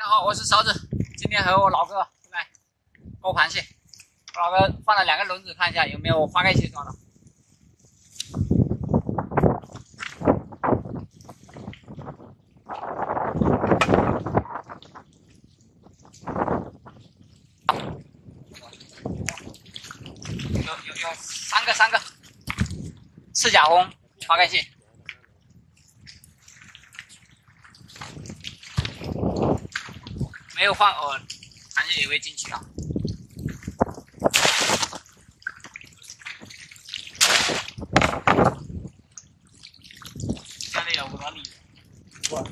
大家好，我是勺子，今天和我老哥来勾螃蟹。我老哥放了2个轮子，看一下有没有花盖蟹抓到。有3个赤甲红花盖蟹。 没有放饵，螃蟹也会进去啊。家里有5厘，哇，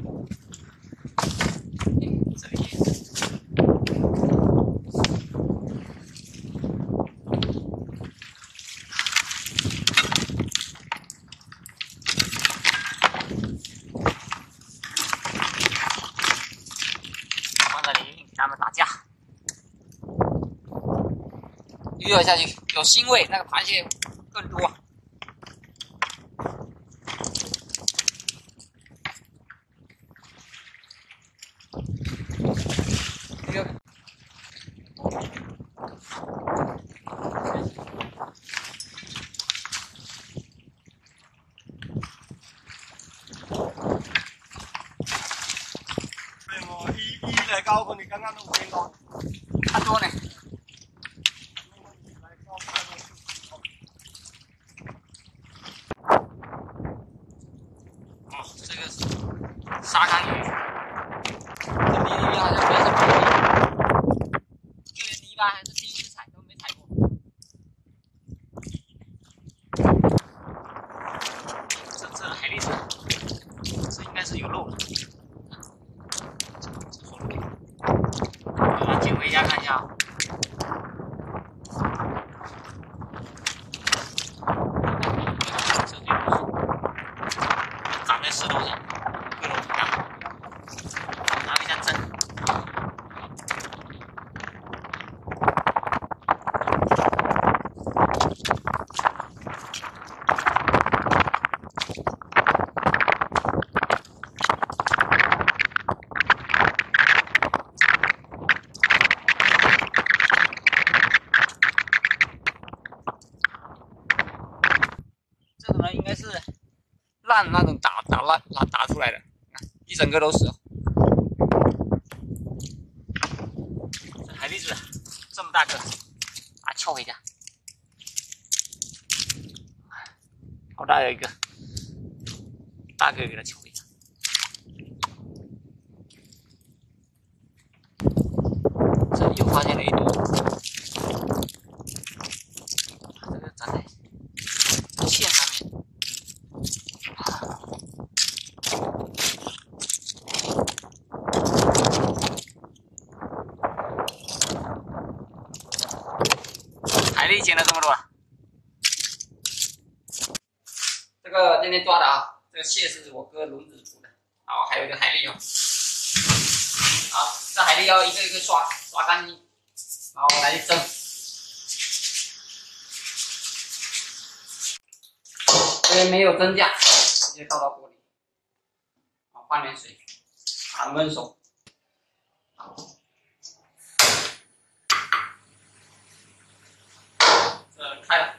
这里也是。放这里给他们打架，鱼饵下去有腥味，那个螃蟹更多。 嚟交佢哋啱啱都5個， 差不多呢。哦，这个是沙缸鱼，这泥里面好像没什么鱼，这个泥巴还是第一次踩，都没踩过。这海蛎子，这应该是有肉的。 把它捡回家看一下啊。这就是长在石头上，个头挺大，拿个像针。这个呢，应该是烂那种打出来的，一整个都是。这海蛎子这么大个，把它撬回家。好大有一个，大个给它撬回家。这里又发现了一朵，这个长在线上面。 海蛎捡了这么多，这个今天抓的啊，这个蟹是我哥轮子煮的，然后还有一个海蛎哦。好，这海蛎要一个一个刷干净，然后来蒸。这边没有蒸架，直接倒到锅里，好，放点水，把它焖熟。 开了，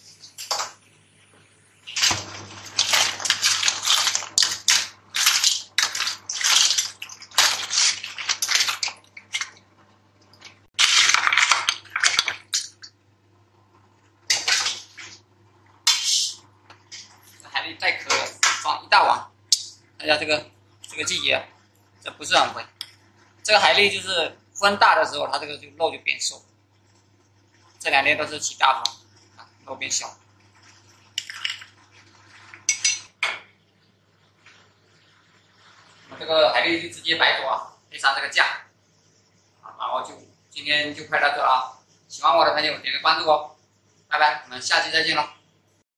这海蛎带壳的，放1大碗。大家这个季节，这不是很贵。这个海蛎就是风大的时候，它这个肉就变瘦。这2天都是起大风。 肉变小，这个海蛎就直接白煮啊，配上这个酱，然后今天就拍到这啊。喜欢我的朋友点个关注哦，拜拜，我们下期再见喽。